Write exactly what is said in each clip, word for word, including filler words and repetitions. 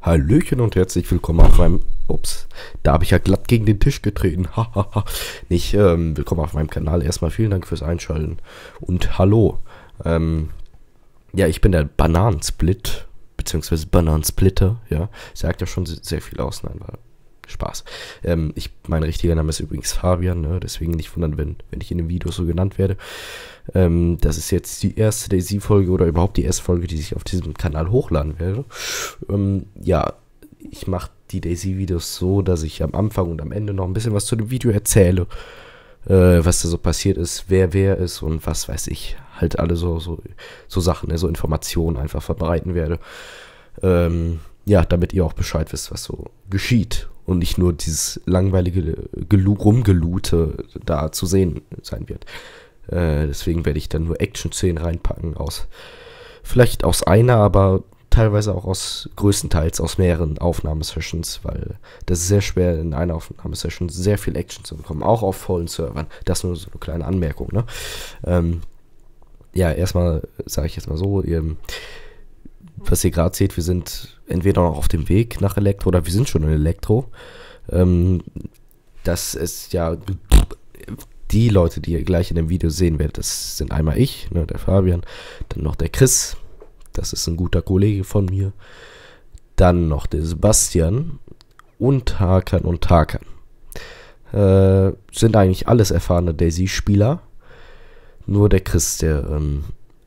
Hallöchen und herzlich willkommen auf meinem... Ups, da habe ich ja glatt gegen den Tisch getreten. Hahaha. Nicht, ähm, willkommen auf meinem Kanal. Erstmal vielen Dank fürs Einschalten. Und hallo. Ähm, ja, ich bin der Bananensplit, beziehungsweise Bananensplitter, ja. Sagt ja schon sehr viel aus, nein, war Spaß. Ähm, ich, mein richtiger Name ist übrigens Fabian, ne? Deswegen nicht wundern, wenn, wenn ich in dem Video so genannt werde. Ähm, das ist jetzt die erste DayZ-Folge oder überhaupt die erste Folge, die ich auf diesem Kanal hochladen werde. Ähm, ja, ich mache die DayZ-Videos so, dass ich am Anfang und am Ende noch ein bisschen was zu dem Video erzähle. Äh, was da so passiert ist, wer wer ist und was weiß ich. Halt alle so, so, so Sachen, ne? So Informationen einfach verbreiten werde. Ähm, ja, damit ihr auch Bescheid wisst, was so geschieht. Und nicht nur dieses langweilige Gelu Rumgelute da zu sehen sein wird. Äh, deswegen werde ich dann nur Action-Szenen reinpacken aus, vielleicht aus einer, aber teilweise auch aus, größtenteils aus mehreren Aufnahmesessions, weil das ist sehr schwer in einer Aufnahmesession sehr viel Action zu bekommen, auch auf vollen Servern. Das nur so eine kleine Anmerkung, ne? Ähm, ja, erstmal sage ich jetzt mal so, ihr, was ihr gerade seht, wir sind entweder noch auf dem Weg nach Elektro oder wir sind schon in Elektro. Ähm, das ist ja... Die Leute, die ihr gleich in dem Video sehen werdet, das sind einmal ich, ne, der Fabian, dann noch der Chris, das ist ein guter Kollege von mir, dann noch der Sebastian und Hakan und Hakan. Äh, sind eigentlich alles erfahrene DayZ-Spieler, nur der Chris, der, ähm,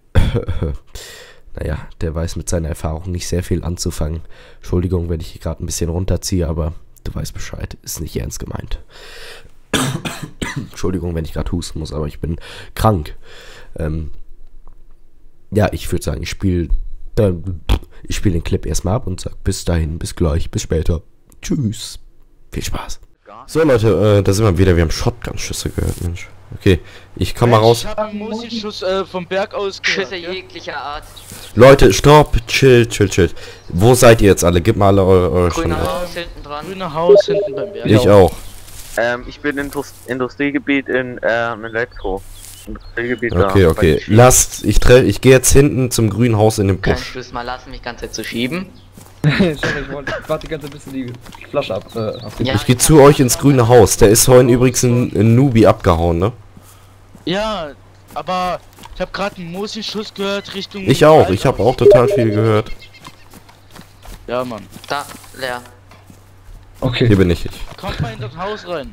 naja, der weiß mit seiner Erfahrung nicht sehr viel anzufangen. Entschuldigung, wenn ich hier gerade ein bisschen runterziehe, aber du weißt Bescheid, ist nicht ernst gemeint. Entschuldigung, wenn ich gerade husten muss, aber ich bin krank. Ähm, ja, ich würde sagen, ich spiele ich spiele den Clip erstmal ab und sag bis dahin, bis gleich, bis später. Tschüss. Viel Spaß. So Leute, äh, da sind wir wieder. Wir haben Shotgun-Schüsse gehört, Mensch. Okay, ich komm mal raus. Ich hab einen Musi-Schuss äh, vom Berg aus gehört. Schüsse jeglicher Art. Leute, stopp, chill, chill, chill. Wo seid ihr jetzt alle? Gib mal alle eure, eure Grüne Stunde. Haus hinten dran. Grüne Haus hinten beim Berg. Ich auch. Ähm, ich bin im Indust Industriegebiet in ähm, Elektro. Industriegebiet Okay, da, okay. Lasst, ich treffe, ich gehe jetzt hinten zum grünen Haus in den Kannst Busch. du es mal lassen, mich ganz Zeit zu schieben? Sorry, ich wollte- ich warte die ganze Zeit, bis du die Flasche ab. Äh, ab Ja, Ich gehe zu euch ins grüne Haus. Der ist vorhin übrigens ein, ein Nubi abgehauen, ne? Ja, aber ich hab gerade einen Musi-Schuss gehört Richtung... Ich auch. Wald Ich habe aus. auch total viel gehört. Ja, Mann. Da, leer. Okay. Hier bin ich. ich. Kommt mal in das Haus rein.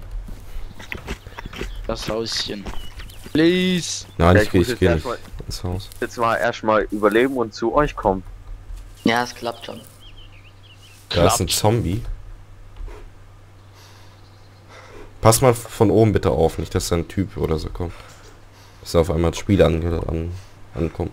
Das Hauschen. Please. Nein, Ja, ich ich gehe muss ich jetzt geh nicht erstmal- ins Haus. Jetzt mal erstmal überleben und zu euch kommen. Ja, es klappt schon. Da ist ein Zombie. Pass mal von oben bitte auf, nicht dass da ein Typ oder so kommt. Dass da auf einmal das Spiel an, an, ankommt.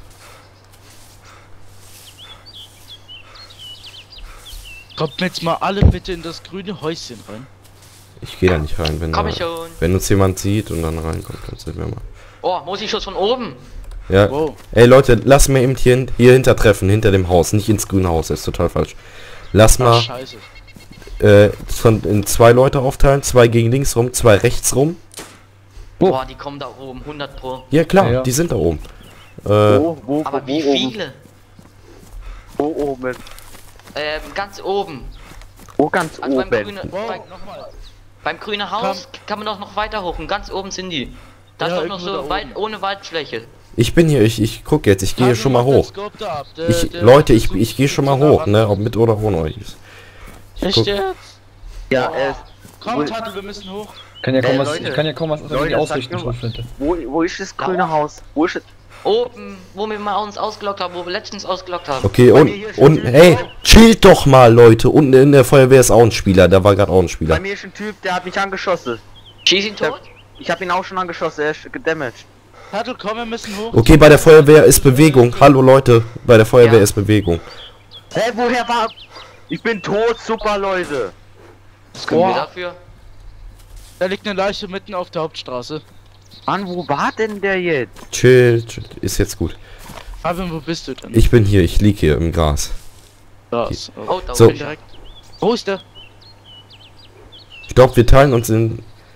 Kommt jetzt mal alle bitte in das grüne Häuschen rein. Ich gehe da nicht rein, wenn, Komm da, ich schon. wenn uns jemand sieht und dann reinkommt, dann sehen wir mal. Oh, Musi-Schuss von oben. Ja. Wow. Ey Leute, lass mir eben hier, hier hinter treffen, hinter dem Haus, nicht ins grüne Haus, das ist total falsch. Lass Ach, mal scheiße. äh, von, in zwei Leute aufteilen, zwei gegen links rum, zwei rechts rum. Wo? Boah, die kommen da oben, hundert pro. Ja klar, Ja, ja. die sind da oben. Äh, Wo, wo, Aber wo, wie wo oben? viele? Wo oben? Ähm, ganz oben. Wo ganz Also beim oben? grünen, Wow. beim, beim grünen Haus kann man doch noch weiter hoch und ganz oben sind die. Da Ja, ist doch noch irgendwo so da weit oben. ohne Waldfläche. ich bin hier, ich, ich guck jetzt, ich gehe Tadel schon mal macht den hoch. Scope da ab. Der- Ich, der- Leute, ich, der- ich gehe schon mal der- hoch, ne, ob mit oder ohne euch ist. Echt guck- jetzt? Ja, äh, Komm, Tadel, wir müssen hoch. Kann ja kaum Äh, was, Leute. ich kann ja kaum was Leute, Leute, sag ausrichten, mir mal. Schrotflinte. wo, wo ist das grüne Haus? Wo ist es? Oben, wo wir mal uns ausgelockt haben, wo wir letztens ausgelockt haben. Okay, Bei und, mir hier ist und, ein Typ hey, drauf. chillt doch mal, Leute. Unten in der Feuerwehr ist auch ein Spieler, da war gerade auch ein Bei Spieler. mir ist ein Typ, der hat mich angeschossen. Schieß ihn tot? Ich habe ihn auch schon angeschossen, er ist gedamaged. Tadel, komm, wir müssen hoch. Okay, bei der Feuerwehr ist Bewegung. Hallo Leute, bei der Feuerwehr Ja. ist Bewegung. Hä, woher war... Ich bin tot, super Leute. Was können wir Boah. dafür? Da liegt eine Leiche mitten auf der Hauptstraße. Mann, wo war denn der jetzt? Chill, chill, ist jetzt gut. Fabian, wo bist du denn? Ich bin hier, ich lieg hier im Gras. Da ist. Oh, da So. oben. Direkt. Wo ist der? Ich glaube, wir teilen uns in...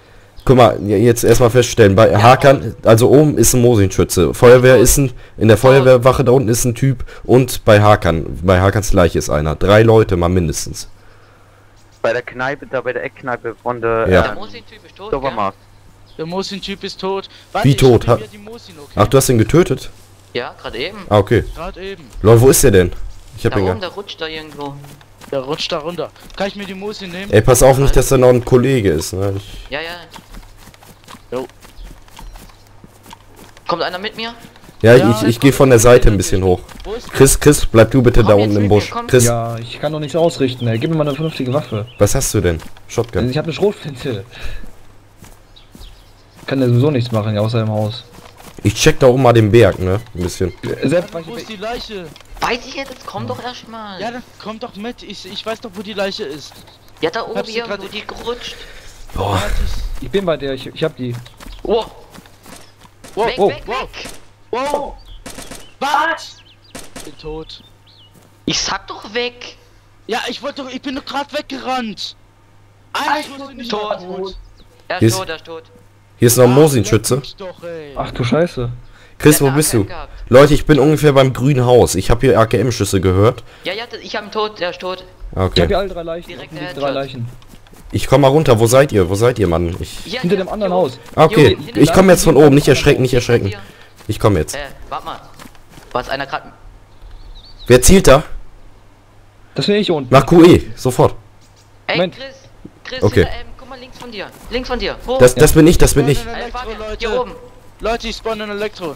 Guck mal, jetzt erstmal feststellen, bei Hakan, also oben ist ein Mosinschütze, Feuerwehr ist ein, in der Feuerwehrwache da unten ist ein Typ und bei Hakan, bei Hakans Leiche ist einer. Drei Leute mal mindestens. Bei der Kneipe, da bei der Eckkneipe von der Ja. Der Mosin-Typ ist tot, gell? Supermarkt. Der Mosin-Typ ist tot. Wie ich tot? hab Ha- hier die Mosin, okay? Ach, du hast ihn getötet? Ja, gerade eben. Ah, okay. Gerade eben. Lol, wo ist der denn? Ich hab Da ihn oben, gar... der rutscht da irgendwo. Der rutscht da runter. Kann ich mir die Mosin nehmen? Ey, pass auf nicht, dass da noch ein Kollege ist, ne? Ich, Ja, ja. Jo. Kommt einer mit mir? ja, Ja, ich, ich gehe von der Seite ein bisschen hoch. Wo ist Chris, Chris, bleib du bitte Komm da jetzt unten mit im mir, Busch. komm. Chris, Ja, ich kann doch nichts ausrichten, ey. Gib mir mal eine vernünftige Waffe. was hast du denn? Also Shotgun. ich habe eine Schrotflinte. Kann ja sowieso nichts machen, ja, außer im Haus. Ich check da oben mal den Berg, ne? Ein bisschen. Selbst Wo ist die Leiche? Weiß ich jetzt, komm doch erstmal. Ja, dann komm doch mit. Ich, ich weiß doch, wo die Leiche ist. Ja, da oben Hab sie irgendwo, grad- die gerutscht. Boah. Warte, ich- ich bin bei der, ich, ich hab die. Oh, Wow, weg, oh, weg, wow. weg. wow. Was? Ich bin tot. Ich sag doch weg. Ja, ich wollte doch, ich bin doch gerade weggerannt. Eigentlich wusste nicht Tot. tot. Er Hier ist ist- tot, er ist tot. Hier ist noch ein Mosinschütze. Leck mich Doch, ey. Ach du Scheiße. Chris, Der wo hat bist eine du? A K M gehabt. Leute, ich bin ungefähr beim grünen Haus. Ich habe hier A K M-Schüsse gehört. Ja, ja, ich hab ihn tot, der ist tot. Ah, Ich hab hier okay. alle drei Leichen. Direkt Direkt die der drei Headshot. Leichen. Ich komm mal runter. Wo seid ihr? Wo seid ihr, Mann? Ich, Hier, Hinter hier, dem anderen hier Haus. oben. ah, okay. Hier oben, hinter Ich dem- komme jetzt von oben. Nicht erschrecken, nicht erschrecken. Hier. Ich komme jetzt. Äh, warte mal. War es einer gerade... Wer zielt da? Das bin ich unten. Mach Q E. Sofort. Ey, Moment. Chris. Chris, Okay. hinter, ähm, guck mal links von dir. Links von dir. Hoch. Das, das bin ich, das bin ich. Spawn in äh, Elektro, Fabian, Leute. hier oben. Leute, ich spawn in Elektro.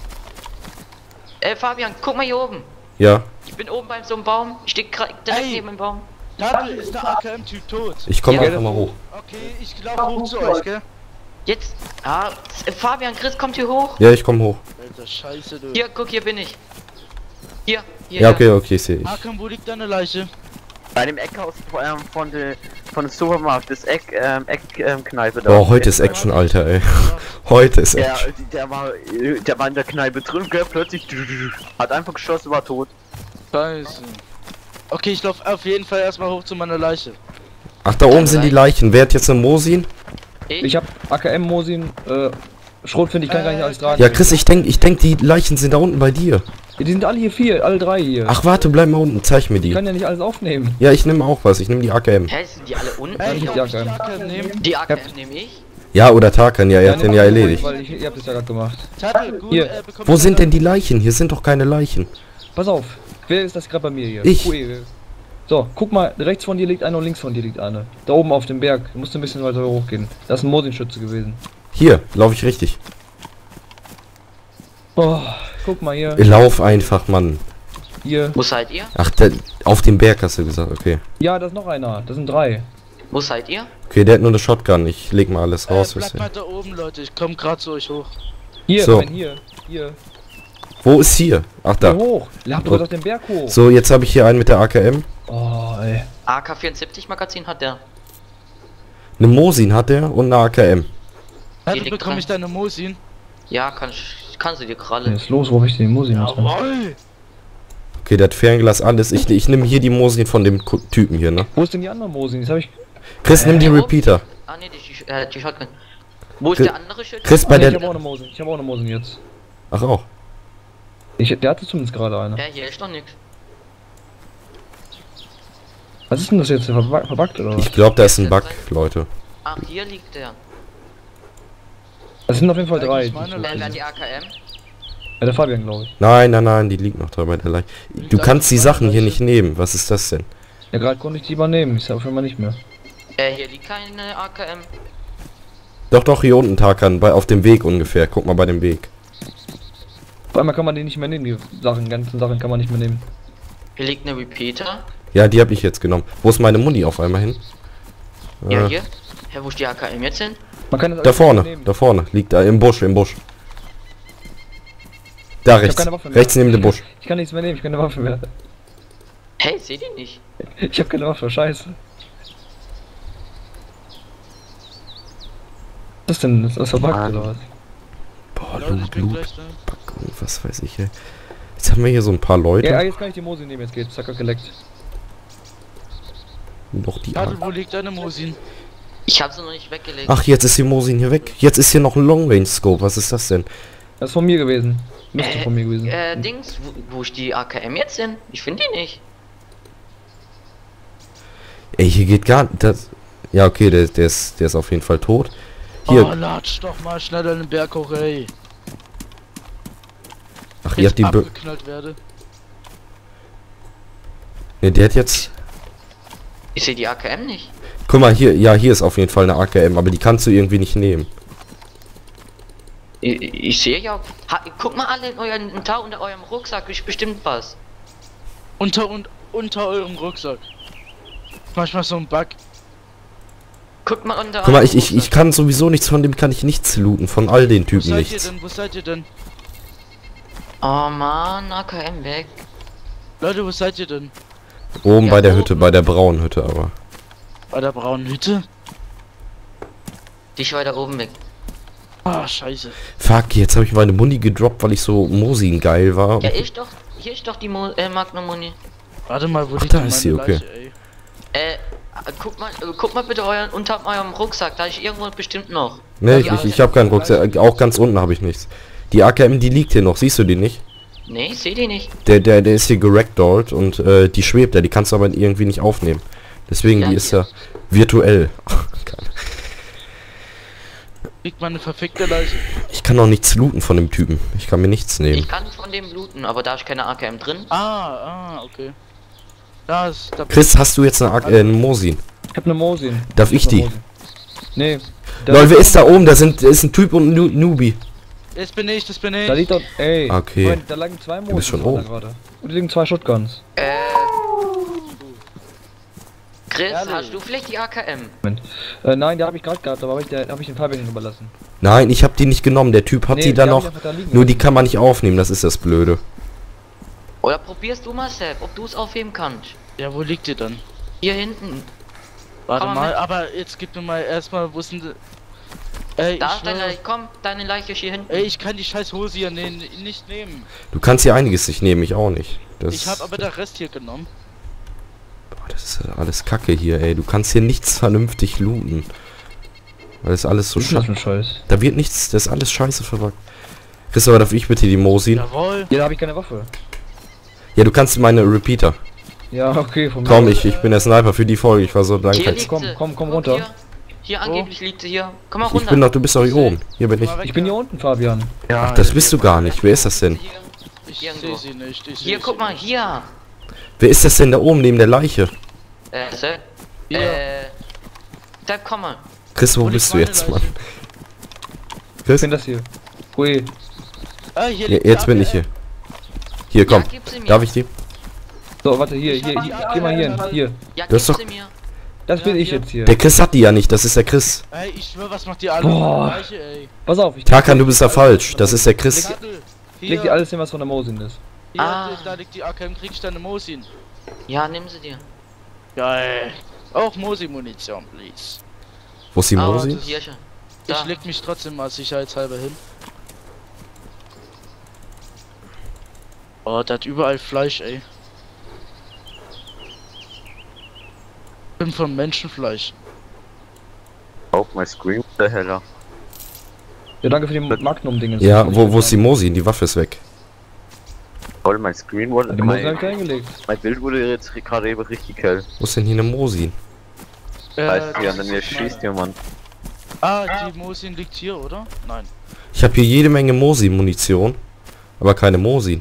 Äh, Fabian, guck mal hier oben. Ja. Ich bin oben bei so einem Baum. Ich stehe direkt Ey. neben dem Baum. Tadel ist der A K M-Typ tot. Ich komme Ja, einfach mal hoch. Okay, ich laufe hoch zu euch, gell? Jetzt. Ah, äh, Fabian, Chris, kommt hier hoch. Ja, ich komme hoch. Alter, scheiße, du. Hier, guck, hier bin ich. Hier, hier. Ja, hier. okay, okay, sehe ich. Hakan, wo liegt deine Leiche? Bei dem Eckhaus ähm, von der von dem Supermarkt, das Eck, ähm, Eckkneipe ähm, Kneipe da. Boah, heute ist Action, Alter, ey. Heute ist Der, Action. der war, der war in der Kneipe drin, gell, plötzlich hat einfach geschossen, war tot. Scheiße. Okay, ich laufe auf jeden Fall erstmal hoch zu meiner Leiche. Ach, da oben sind die Leichen. Wer hat jetzt eine Mosin? Ich? Ich hab A K M, Mosin, äh, Schrotflinte, ich kann gar nicht alles tragen. Ja, Chris, ich denk, ich denk, die Leichen sind da unten bei dir. Die sind alle hier vier, alle drei hier. Ach, warte, bleib mal unten. Zeig mir Ich die. kann ja nicht alles aufnehmen. Ja, ich nehme auch was. Ich nehme die A K M. Hä, sind die alle unten? Ey, ich darf die ich die A K M. A K M nehmen? Die A K M nehme ich. Ja, oder Tarkan. Ja, er hat Ja, den ja nimm mal, erledigt. Weil ich, ihr habt es ja gerade gemacht. Tadel, gut, Hier. äh, bekommst Wo du sind deine- denn die Leichen? Hier sind doch keine Leichen. Pass auf. Wer ist das gerade bei mir hier? Ich. Q E. So, guck mal, rechts von dir liegt eine und links von dir liegt eine. Da oben auf dem Berg. Du musst ein bisschen weiter hochgehen. Das ist ein Mosinschütze gewesen. Hier, laufe ich richtig. Oh, guck mal hier. Lauf einfach, Mann. Hier. Wo seid ihr? Ach, der, auf dem Berg hast du gesagt. Okay. Ja, da ist noch einer. Das sind drei. Wo seid ihr? Okay, der hat nur eine Shotgun. Ich leg mal alles Äh, raus. bleibt mal da oben, Leute. Ich komm grad zu euch hoch. Hier, So. nein, hier. Hier. Wo ist hier? Ach, Hier da. hoch. Habt ihr auf den Berg hoch. So, jetzt habe ich hier einen mit der A K M. Oh, ey. A K vierundsiebzig Magazin hat der. Eine Mosin hat er und eine A K M. Tadel, liegt bekomme dran. ich deine Mosin? Ja, kann, ich- kannst du dir Was krallen. ist los? Wo hab ich den Mosin aus? Jawoll! Okay, der hat Fernglas, alles. Ich, ich nehme hier die Mosin von dem Ku- Typen hier, ne? Wo ist denn die andere Mosin? Das hab ich. Chris, nimm die Hier oben? Repeater. Ah ne, die, äh, die Shotgun. Wo ist Chris- der andere Schild? Chris, bei Ah, nee, ich der... hab auch eine Mosin. Ich hab auch eine Mosin jetzt. Ach, auch. Ich, der hatte zumindest gerade eine. Ja, hier ist doch nix. Was ist denn das jetzt? Verba- Verbuggt oder was? Ich glaube, da ist ein Bug, Leute. Ach, hier liegt der. Es sind auf jeden Fall drei. Eigentlich meine Äh, wer Leiche. hat die A K M? Ja, der Fabian, glaube ich. Nein, nein, nein, die liegt noch da bei der Leiche. Du kannst die Sachen hier nicht nehmen. Was ist das denn? Ja, gerade konnte ich die übernehmen. Ich sag auf einmal nicht mehr. Äh, hier liegt keine A K M. Doch, doch, hier unten, Tarkan, bei, auf dem Weg ungefähr. Guck mal bei dem Weg. Auf einmal kann man die nicht mehr nehmen, die Sachen, ganzen Sachen kann man nicht mehr nehmen. Hier liegt eine Repeater. Ja, die habe ich jetzt genommen. Wo ist meine Muni auf einmal hin? Ja, Äh, hier. Hä, wo ist die A K M jetzt hin? Man kann das Da alles vorne, nehmen. da vorne. Liegt da im Busch, im Busch. Da rechts. keine Waffe mehr. Rechts neben dem Busch. Ich kann nichts mehr nehmen, ich kann keine Waffe mehr. Hey, seht ihr nicht? Ich habe keine Waffe, scheiße. Was ist denn? Ist das verbuggt Mann. oder was? Boah, Leute, ich Loot, bin Loot, gleich da. Packung, was weiß ich, ey. Jetzt haben wir hier so ein paar Leute. Ja, jetzt kann ich die Mosin nehmen, jetzt geht's. Zack, geleckt. Noch die Tadel, A- wo liegt deine Mosin? Ich habe sie noch nicht weggelegt. Ach, jetzt ist die Mosin hier weg. Jetzt ist hier noch ein Long Range Scope. Was ist das denn? Das ist von mir gewesen. Müsste Äh, von mir gewesen. Äh, Dings, wo, wo ist die A K M jetzt hin? Ich finde die nicht. Ey, hier geht gar das. Ja, okay, der, der ist der ist auf jeden Fall tot. Hier. Oh, latsch doch mal schneller den Berg hoch, ey. Ach, ihr habt die Bö abgeknallt werde. Ne, der hat jetzt. Ich sehe die A K M nicht. Guck mal, hier, ja, hier ist auf jeden Fall eine A K M, aber die kannst du irgendwie nicht nehmen. Ich, ich sehe ja. Ha, guck mal alle in euren Inventar unter eurem Rucksack, ist bestimmt was. Unter und unter eurem Rucksack. Manchmal so ein Bug. Guckt mal unter Guck mal, eurem ich, ich, ich Rucksack. kann sowieso nichts von dem, kann ich nichts looten, von all den Wo Typen seid ihr nichts. denn? Wo seid ihr denn? Oh man, A K M weg. Leute, wo seid ihr denn? Oben Ja, bei der oben. Hütte, bei der braunen Hütte aber. Bei der braunen Hütte? Die weiter oben weg. Ah, scheiße. Fuck, jetzt habe ich meine Muni gedroppt, weil ich so Mosin geil war. Ja, ist doch. Hier ist doch die Mo äh, Magnum Muni. Warte mal, wo Ach, liegt da denn ist meine sie, okay. Leiche, ey? Äh, guck mal, äh, guck mal bitte euren unter eurem Rucksack, da ist irgendwo bestimmt noch. Ne, ich, Ja, ich, ich habe keinen Rucksack, auch ganz unten habe ich nichts. Die A K M, die liegt hier noch, siehst du die nicht? Nee, ich seh die nicht. Der, der, der ist hier geragdollt und äh, die schwebt ja, die kannst du aber irgendwie nicht aufnehmen. Deswegen, Ja, die ist hier. ja virtuell. Ach, keine- Liegt meine verfickte Leiche. ich kann auch nichts looten von dem Typen. Ich kann mir nichts nehmen. Ich kann von dem looten, aber da ist keine A K M drin. Ah, ah, okay. Da ist, da Chris, hast du jetzt eine, A K- äh, eine Mosin? Ich hab ne Mosin. Darf ich hab ne die? Mosin. Nee. Da, Leute, wer ist da oben? Da sind, da ist ein Typ und ein Nu- Newbie. Das bin ich, das bin ich. da liegt doch. Ey. Okay. Moment, da lagen zwei Mosin. bist schon oben. gerade. Und da liegen zwei Shotguns. Äh. Chris, Ehrlich? hast du vielleicht die A K M? Moment. Äh, nein, die habe ich gerade gehabt, aber hab ich, der, hab ich den Fabian überlassen. Nein, ich habe die nicht genommen. Der Typ hat Nee, die da die hab noch. ich einfach da liegen Nur die lassen. kann man nicht aufnehmen, das ist das Blöde. Oder probierst du mal, Sepp, ob du es aufheben kannst. Ja, wo liegt ihr dann? Hier hinten. Warte Komm mal mal, mit. aber jetzt gib mir mal erstmal, wo ist denn die... Ey, Da ich, ist deine schwör- Leiche, komm, deine Leiche ist hier hinten. Ey, ich kann die scheiß Hose hier ne nicht nehmen. Du kannst hier einiges nicht nehmen, ich auch nicht. Das, Ich habe aber der Rest hier genommen. Boah, das ist ja alles Kacke hier, ey. Du kannst hier nichts vernünftig looten. Weil das ist alles so Das ist scheiße. ein Scheiß. Da wird nichts, das ist alles scheiße verpackt. Christopher, darf ich bitte die Mosin? Ja, Jawohl. Ja, da habe ich keine Waffe. du kannst meine Repeater. Ja, okay, von mir. Komm, ich, ich bin der Sniper für die Folge. Ich war so Hier dankbar. liegt komm, sie. komm, komm Guck runter. Hier, hier angeblich liegt sie hier. Komm mal Ich runter. bin doch, du bist doch hier oben. Hier bin ich. Mal weg Ich bin hier da. unten, Fabian. Ja, Ach, das bist du gar nicht. Wer ist das denn? Hier, Ich irgendwo. sehe sie nicht. Ich hier seh guck sie mal, nicht. hier. Wer ist das denn da oben neben der Leiche? Äh, Sepp. Hier. Äh. Sepp, komm mal. Chris, wo Wo liegt bist du meine jetzt, Leiche? Mann? Ich Chris? bin das hier. Hui. Ah, hier Ja, liegt jetzt die bin A K M. ich hier. Hier, komm. Ja, gib sie mir. Darf ich die? So, warte, hier, Ich hier, hab hier, die geh mal hier, Arbeit. hin, hier. Ja, Das gib ist doch- sie mir. Das Ja, bin ich hier. jetzt hier. Der Chris hat die ja nicht, das ist der Chris. Ey, ich schwör, was macht die alle Boah. für Leiche, ey? Pass auf, ich Tarkan, du bist da falsch. Das ist der Chris. Zettel. leg Hier, dir alles hin, was von der Mosin ist. hier, Ah. da liegt die A K M, krieg ich deine Mosin. Ja, nimm sie dir. Geil. Auch Mosi-Munition, please. Wo ist die Ah, Mosin? hier schon. Ich Da. leg mich trotzdem mal sicherheitshalber hin. Oh, da hat überall Fleisch, ey. Ich bin von Menschenfleisch. Auf mein Screen der Heller. Ja, danke für die Magnum-Dinge. Ja, wo, wo ist die Mosin? Die Waffe ist weg. Voll, mein Screen wurde. Die Mosin hab Mein, ich da hingelegt. mein Bild wurde jetzt gerade eben richtig hell. Wo ist denn hier eine Mosin? Äh, Heißt hier, das an mir ist schießt meine- jemand. Ah, die Mosin liegt hier, oder? Nein. Ich habe hier jede Menge Mosin-Munition. Aber keine Mosin.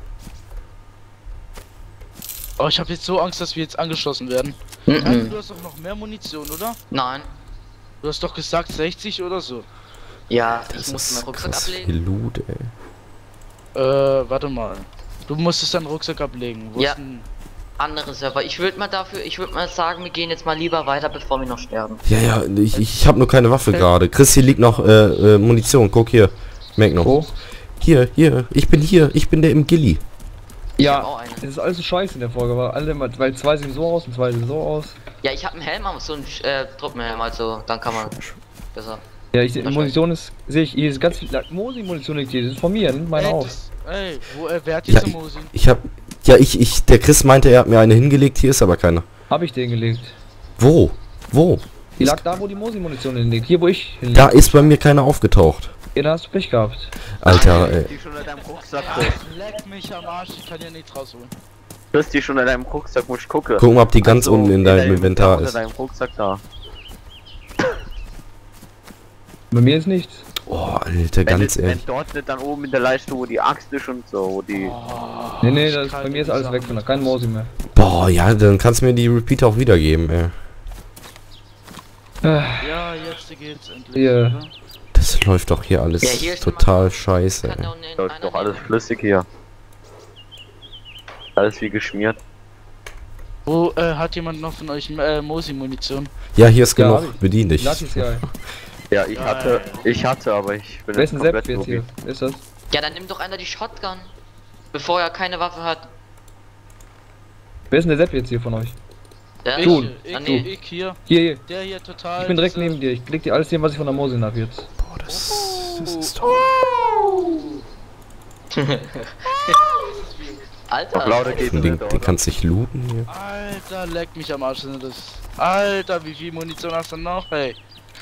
Oh, ich habe jetzt so Angst, dass wir jetzt angeschossen werden. Mhm. Du hast doch noch mehr Munition, oder? Nein. Du hast doch gesagt sechzig oder so. Ja, ich Das muss meinen ist Rucksack krass ablegen. viel Loot, ey. Äh, warte mal. Du musstest deinen Rucksack ablegen. Wo Ja. ist denn... Andere Server. Ich würde mal dafür, ich würde mal sagen, wir gehen jetzt mal lieber weiter, bevor wir noch sterben. Ja, ja, ich, ich habe nur keine Waffe gerade. Chris, hier liegt noch äh, äh, Munition. Guck hier. Magnum. Wo? Hier, hier. Ich bin hier. Ich bin der im Gilly. Ich Ja, hab auch eine. es ist alles so scheiße in der Folge, weil alle mal, weil zwei sehen so aus und zwei sehen so aus. Ja, ich habe einen Helm, aber so einen äh, Truppenhelm, also dann kann man besser. Ja, ich, die Wahrscheinlich. Munition ist, sehe ich, hier ist ganz viel, Mosi-Munition liegt hier, das ist von mir, nimmt meine ey, auf. das, ey, wo, äh, wer hat Ja, diese Mosin? Ich hab. Ja, ich, ich. Der Chris meinte, er hat mir eine hingelegt. Hier ist aber keine. Hab ich den gelegt. Wo? Wo? Die lag da, wo die Mosi-Munition hinlegt. Hier, wo ich hinlege. Da ist bei mir keiner aufgetaucht. Ja, da hast du Pech gehabt. Alter, ey. Die schon in deinem Rucksack. Leck mich am Arsch, ich kann hier nichts rausholen. Du hast die schon in deinem Rucksack, wo ich gucke. Guck mal, ob die ganz Also, unten in deinem Inventar unter ist. deinem Rucksack da. Bei mir ist nichts. Oh, Alter, Wenn, ganz es, wenn ehrlich. dort nicht dann oben in der Leiste, wo die Axt ist und so, wo die... Nee, nee, das, bei mir ist alles weg von da. Kein Mosi mehr. Boah, ja, dann kannst du mir die Repeater auch wiedergeben, ey. Äh, Ja, jetzt geht's endlich. Hier. oder? Das läuft doch hier alles Ja, hier ist total immer- scheiße, Kann ey. da unten Läuft einer doch alles nehmen. flüssig hier. Alles wie geschmiert. Wo äh, hat jemand noch von euch äh, Mosi-Munition? Ja, hier ist Ja, hab genug. ich. Bedien dich. Lass ist geil. Ja, ich Geil. hatte, ich hatte, aber ich bin Wer ist jetzt ein Sepp komplett jetzt hier? mobil. Wer ist das? Ja, dann nimm doch einer die Shotgun. Bevor er keine Waffe hat. Wer ist denn der Sepp jetzt hier von euch? Ja, Ich, Du, ich, dann ich, nee. ich hier. Hier, hier. Der hier total. Ich bin direkt diese- neben dir. Ich leg dir alles hin, was ich von der Mosin hab jetzt. Boah, das, das ist toll. Alter. Auf lauter geht Den, nicht, den oder? kannst du dich looten hier. Alter, leck mich am Arsch. Sind das. Alter, wie viel Munition hast du noch, ey?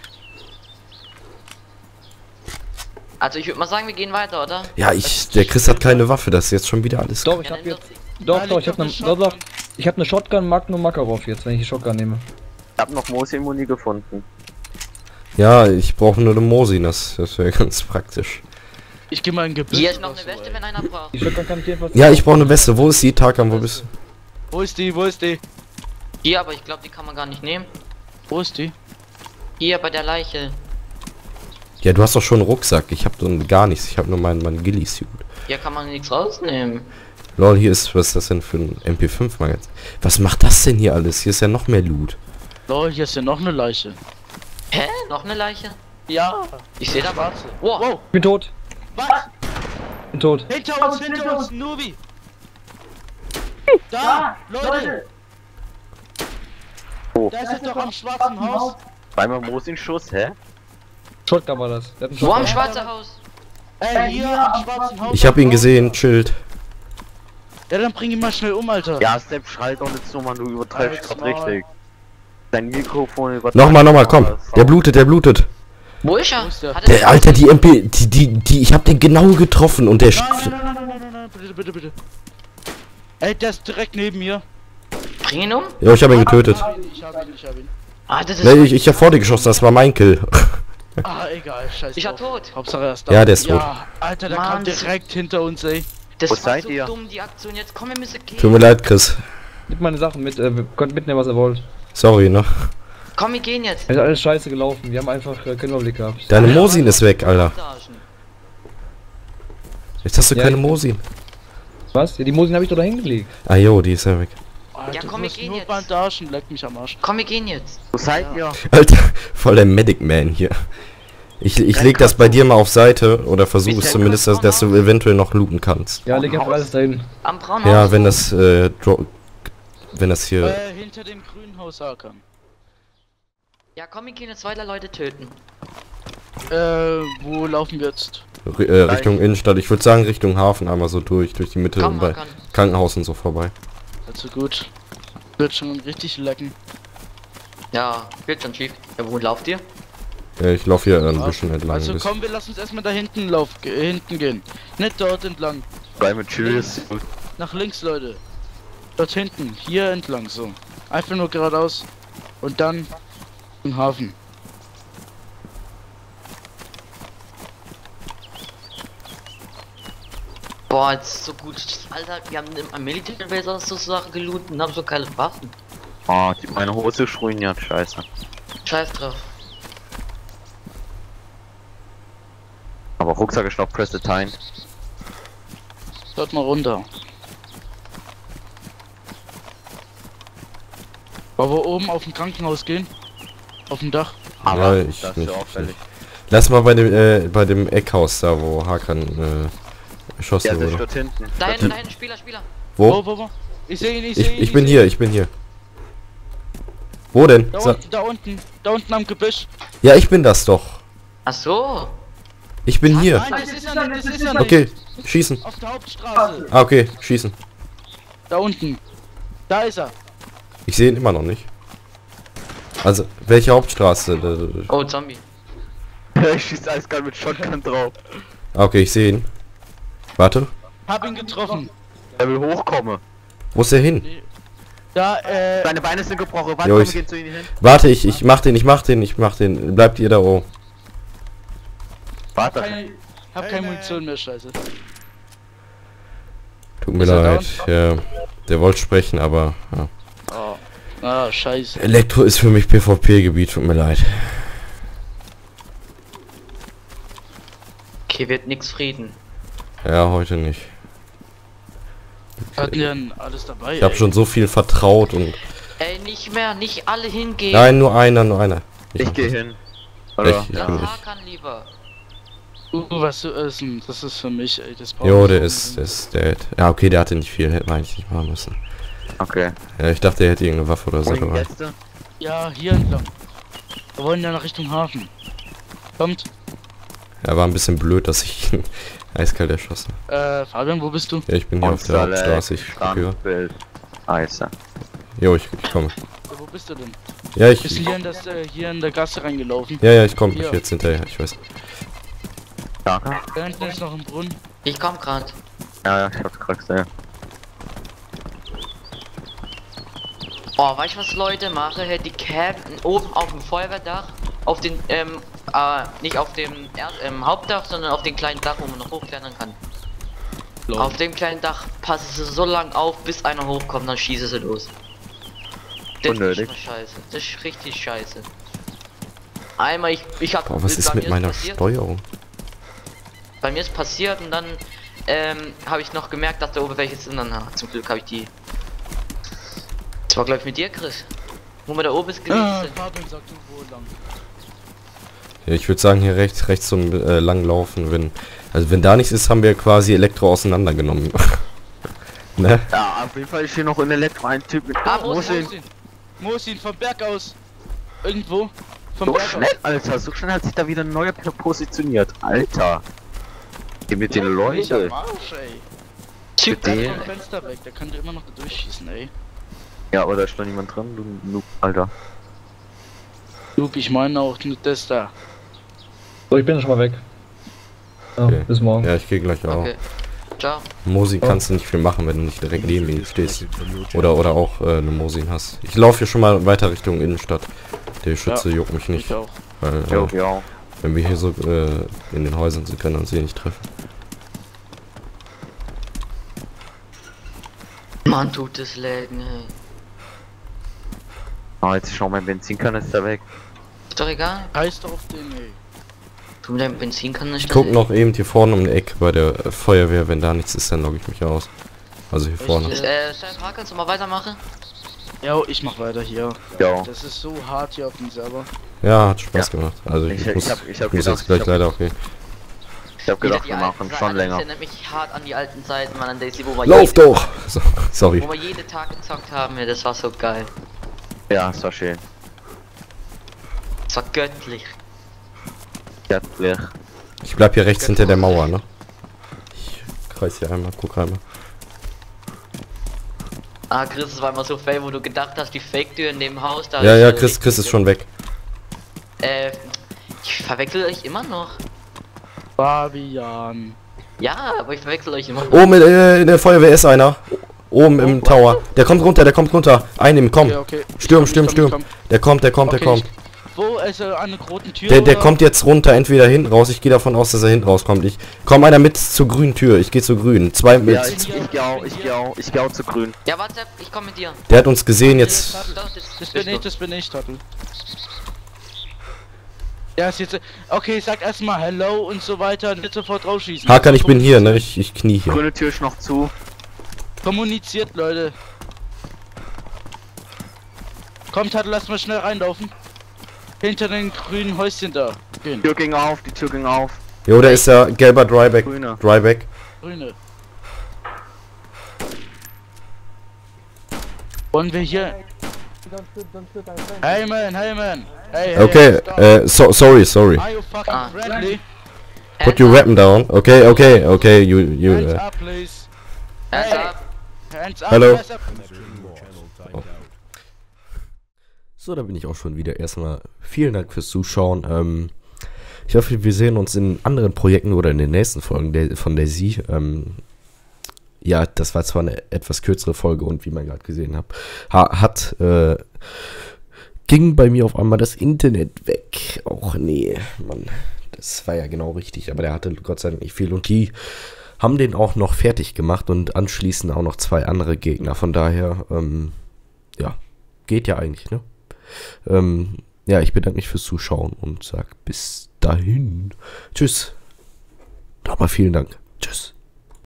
Also ich würde mal sagen, wir gehen weiter, oder? Ja, ich, der Chris hat keine Waffe, das ist jetzt schon wieder alles. Doch, ich Ja, hab nimm jetzt. doch- Doch, Da doch, liegt ich hab doch ne, eine doch, doch. Shotgun. Ich hab ne Shotgun Magnum Makarov jetzt, wenn ich die Shotgun nehme. Ich hab noch Mosi-Muni gefunden. Ja, ich brauche nur eine Mosin, das, das wäre ganz praktisch. Ich geh mal in Gebüsch. Hier ist noch oder eine so, Weste, ey. wenn einer braucht. Die Shotgun kann ich jedenfalls. Ja, ich brauche eine Weste. Wo ist die? Tarkan, wo bist du? Wo ist die? Wo ist die? Hier, aber ich glaube, die kann man gar nicht nehmen. Wo ist die? Hier bei der Leiche. Ja, du hast doch schon einen Rucksack. Ich habe gar nichts. Ich habe nur meinen mein Ghillie-Suit. Hier kann man nichts rausnehmen. Lol, hier ist, was ist das denn für ein M P fünf Magazin? Was macht das denn hier alles? Hier ist ja noch mehr Loot. Lol, hier ist ja noch eine Leiche. Hä? Noch eine Leiche? Ja. Ich sehe da was. Schwarze. Wow. Wow. Ich bin tot. Was? Bin tot. Hinter uns, hinter uns, Nubi. Da, Leute. Oh. Da ist es doch am schwarzen Haus. Zweimal Mosin-Schuss, hä? Shotgun war das. Der hat einen Wo am Shotgun. schwarzen Haus? Ey, hier am schwarzen Haus. Ich habe ihn gesehen. Chillt. Ja, dann bring ihn mal schnell um, Alter. Ja, Step, schreit doch nicht so, man, du übertreibst Halt's grad Maul. richtig. Dein Mikrofon übertreibt. Nochmal, nochmal, komm. aber Der blutet, der blutet. Wo ist er? Wo ist der? Hat er Der, Alter, die M P, die, die, die, ich habe den genau getroffen und der... Nein, nein, nein, nein, nein, nein, nein, bitte, bitte, bitte. Ey, der ist direkt neben mir. Bring ihn um? Ja, ich habe ihn getötet. Ich hab ihn, ich hab ihn, ich hab ihn. Ah, das ist. Nee, ich, ich habe vor dir geschossen, das war mein Kill. Ah, egal, scheiße. Ich hab tot. Hauptsache er ist da. Ja, der ist tot. Ja, Alter, der Mann, kam das- direkt hinter uns, ey. Das Wo war seid so ihr? dumm, die Aktion. Jetzt komm, wir müssen gehen. Tut mir leid, Chris. Nimmt meine Sachen mit, äh, wir könnt mitnehmen, was ihr wollt. Sorry, ne? Komm, wir gehen jetzt. Es ist alles scheiße gelaufen. Wir haben einfach äh, keinen Überblick gehabt. Deine Mosin ist weg, Alter. Jetzt hast du Ja, keine ich- Mosin. Was? Ja, die Mosin habe ich doch da hingelegt. Ah jo, die ist ja weg. Alter, Ja, komm, du wir hast gehen nur jetzt. Bandagen, leck mich am Arsch. Komm, wir gehen jetzt. Wo seid ihr? Alter, voll der Medic Man hier. Ich, ich leg das bei dir mal auf Seite oder versuche es Ist der zumindest, dass, dass du eventuell noch looten kannst. Ja, leg einfach alles dahin. Am braunen Ja, Haus. wenn das, äh, dro- wenn das hier... Äh, hinter dem grünen Haus Hakan. Ja, komm, wir gehen jetzt weiter Leute töten. Äh, wo laufen wir jetzt? Ri- äh, Richtung Innenstadt, ich würde sagen Richtung Hafen einmal so durch, durch die Mitte Komm, und bei Hakan. Krankenhaus und so vorbei. Also gut. Wird schon richtig lecken. Ja, geht schon schief. Ja, wo lauft ihr? Äh, ich laufe hier ein bisschen entlang. Also bis- komm, wir lassen uns erstmal da hinten lauf, ge hinten gehen. Nicht dort entlang. Bei mit Tschüss. Nach links, Leute. Dort hinten. Hier entlang, so. Einfach nur geradeaus. Und dann im Hafen. Boah, jetzt ist so gut. Alter, wir haben am Militärbaser sozusagen gelootet und haben so keine Waffen. Ah, die, meine Hose ist ruiniert, scheiße. Scheiß drauf. Aber Rucksack ist noch Prestitain. Dort mal runter. Wollen wir oben auf dem Krankenhaus gehen? Auf dem Dach? Aber Ja, ich das ist nicht, ja ich auffällig. Lass mal bei dem, äh, bei dem Eckhaus da, wo Hakan, äh, erschossen Ja, der ist wurde. dort hinten. Da Dort hinten, da hinten, Spieler, Spieler. Wo? Wo, wo, wo? Ich sehe ihn, ich Ich, sehe ihn. ich bin seh hier, ihn. ich bin hier. Wo denn? Da Sa unten, da unten, da unten am Gebüsch. ja, ich bin das doch. Ach so. Ich bin hier. Nein, das ist er nicht, das ist er nicht. Okay, schießen. Auf der Hauptstraße. Ah, okay, schießen. Da unten. Da ist er. Ich sehe ihn immer noch nicht. Also, welche Hauptstraße? Oh, Zombie. Ich schieß eiskalt mit Shotgun drauf. Okay, ich sehe ihn. Warte. Hab ihn getroffen. Er will hochkommen. Wo ist er hin? Da, äh... Seine Beine sind gebrochen. Warte, Jo, komm, ich- wir gehen zu ihm hin. Warte, ich, ich mach den, ich mach den, ich mach den. Bleibt ihr da oben. Warte. Keine, hab keine Munition mehr, scheiße. Tut mir Ist er leid. Ja, der wollte sprechen, aber... Ja. Oh. Ah, scheiße. Elektro ist für mich PvP-Gebiet, tut mir leid. Okay, wird nix Frieden. Ja, heute nicht. Wir hatten ja alles dabei, Ich habe ey. schon so viel vertraut und... Ey, nicht mehr, nicht alle hingehen. Nein, nur einer, nur einer. Ich mach gehe das. hin. Oder? Ich, ich Lass bin nicht. Hakan lieber. Uh, was zu essen, das ist für mich, ey. Das brauch Jo, ich der so ist, der unbedingt. ist, der hat, ja okay, der hatte nicht viel, hätte man eigentlich nicht machen müssen. Okay. Ja, ich dachte, er hätte irgendeine Waffe oder so Wohin dabei. jetzt? Ja, hier entlang. Wir wollen ja nach Richtung Hafen. Kommt. Er war ein bisschen blöd, dass ich ihn eiskalt erschossen. Äh, Fabian, wo bist du? Ja, ich bin hier auf der Hauptstraße, ich gucke. Standbild. Scheiße. Jo, ich, ich komme. Ja, wo bist du denn? Ja, Bist du ich, hier in, das, äh, hier in der Gasse reingelaufen? ja, ja, ich komme Hier. jetzt hinterher, ich weiß. Danke. Da hinten ist noch ein Brunnen. Ich komm grad. Ja, ja, ich hab's gerade gesehen. Oh, weißt du was Leute mache? Hey, die campen oben auf dem Feuerwehrdach, auf den, ähm, äh, nicht auf dem Erd ähm, Hauptdach, sondern auf dem kleinen Dach, wo man noch hochklettern kann. Auf dem kleinen Dach passen sie so lang auf, bis einer hochkommt, dann schießen sie los. Das Unnötig. ist scheiße. Das ist richtig scheiße. Einmal, ich, ich hab... Boah, was ist bei mit mir meiner passiert, Steuerung? Bei mir ist passiert und dann, ähm, habe ich noch gemerkt, dass da oben welche sind, dann, ah, zum Glück habe ich die... Das war glaube ich mit dir, Chris. Wo wir da oben ist gewesen Ah, sind. Fabian, sag du wo lang. Ja, ich würde sagen, hier rechts, rechts zum äh, lang laufen, wenn... Also wenn da nichts ist, haben wir quasi Elektro auseinandergenommen. Ne? Ja, auf jeden Fall ist hier noch ein Elektro, ein Typ mit... Ah, wo wo ist ist ihn? Mosin, Mosin, vom Berg aus. Irgendwo. Vom So Berg schnell, Alter, so schnell hat sich da wieder ein neuer positioniert. Alter. Geh mit den aus. Leute. Marsch, ey. Typ, Den- Der vom Fenster weg, der könnte immer noch da durchschießen, ey. Ja, aber da ist doch niemand drin, du Noob, Alter. Luke, ich meine auch nur das da. So, ich bin schon mal weg. Ja, Okay. bis morgen. Ja, ich gehe gleich auch. okay. Ciao. Mosin kannst du nicht viel machen, wenn du nicht direkt neben ihm stehst. Oder oder auch äh, eine Mosin hast. Ich laufe hier schon mal weiter Richtung Innenstadt. Der Schütze juckt mich nicht, Ich auch. weil Jo, äh, ja. wenn wir hier so äh, in den Häusern sind, können wir uns hier nicht treffen. Mann, tut es lägen, ey. Ah, jetzt ist auch mein Benzinkanister weg. Ist doch egal. Heiß doch auf den, ey. Tu mir dein Benzinkanister. Ich guck noch eben hier vorne um die Ecke bei der äh, Feuerwehr. Wenn da nichts ist, dann logge ich mich aus. Also hier Echt? vorne. Ist, äh, Chef, kannst du mal weitermachen? Ja, ich mach weiter hier. Ja. Das ist so hart hier auf dem Server. Ja, hat Spaß gemacht. Also ich, Ich- ich muss, hab- ich hab muss gedacht, jetzt gleich ich hab- leider auch gehen. Ich hab gedacht, Wieder wir die machen alten schon Zeiten. länger. Das erinnert mich hart an die alten Zeiten, man, an Daisy, wo wir Lauf jeden, doch! So, sorry. wo wir jeden Tag gezockt haben, ja, das war so geil. Ja, ist war schön. Das war göttlich. Göttlich. Ich bleib hier rechts hinter der Mauer, ne? Ich kreis hier einmal, guck einmal. Ah, Chris, es war immer so fail, wo du gedacht hast, die Fake-Tür in dem Haus da. Ja, ist, ja, äh, Chris, Chris ist schon weg. Äh, ich verwechsel euch immer noch. Fabian. Ja, aber ich verwechsel euch immer noch. Oben in, äh, in der Feuerwehr ist einer. Oben im Tower. Der kommt runter, der kommt runter. Einnehmen, komm. Okay, okay. Stürm, Ich stürm, komm, ich stürm. komm, ich Der kommt, der kommt, der Okay, kommt. Wo ist er an der roten Tür? Der, der oder? kommt jetzt runter, entweder hinten raus. Ich gehe davon aus, dass er hinten rauskommt. Ich komm einer mit zur grünen Tür. Ich gehe zur grünen. Zwei mit. Ja, ich, ich geh auch, ich geh auch, ich geh auch zu grün. Ja, warte, ich komm mit dir. Der hat uns gesehen jetzt. Doch, das, Das bin ich, das bin ich, Tattel. Ja, ist jetzt. Okay, sag erstmal Hello und so weiter, nicht sofort rausschießen. Hakan, ich bin hier, ne? Ich, ich knie hier. Grüne Tür ist noch zu. Kommuniziert, Leute. Kommt, Tattel, lass mal schnell reinlaufen. Hinter den grünen Häuschen da. Gehen. Tür ging auf, die Tür ging auf. Jo, da ist ja gelber Dryback. Grüne. Dryback. Grüne. Wollen wir hier. Hey man, hey man. Hey, hey, Okay, stop. äh, so, sorry, sorry. Are you fucking Ah. friendly? Put your weapon down. Okay, okay, okay, you, you, Hands uh, up, please. Hands Hey. up. Hands up. Hello. hands up. So, da bin ich auch schon wieder. Erstmal vielen Dank fürs Zuschauen. Ähm, ich hoffe, wir sehen uns in anderen Projekten oder in den nächsten Folgen der, von der Sie. Ähm, ja, das war zwar eine etwas kürzere Folge und wie man gerade gesehen hat, ha, hat, äh, ging bei mir auf einmal das Internet weg. Och nee, Mann, das war ja genau richtig, aber der hatte Gott sei Dank nicht viel und die haben den auch noch fertig gemacht und anschließend auch noch zwei andere Gegner. Von daher, ähm, ja, geht ja eigentlich, ne? Ähm, ja, ich bedanke mich fürs Zuschauen und sag bis dahin. Tschüss. Nochmal vielen Dank. Tschüss.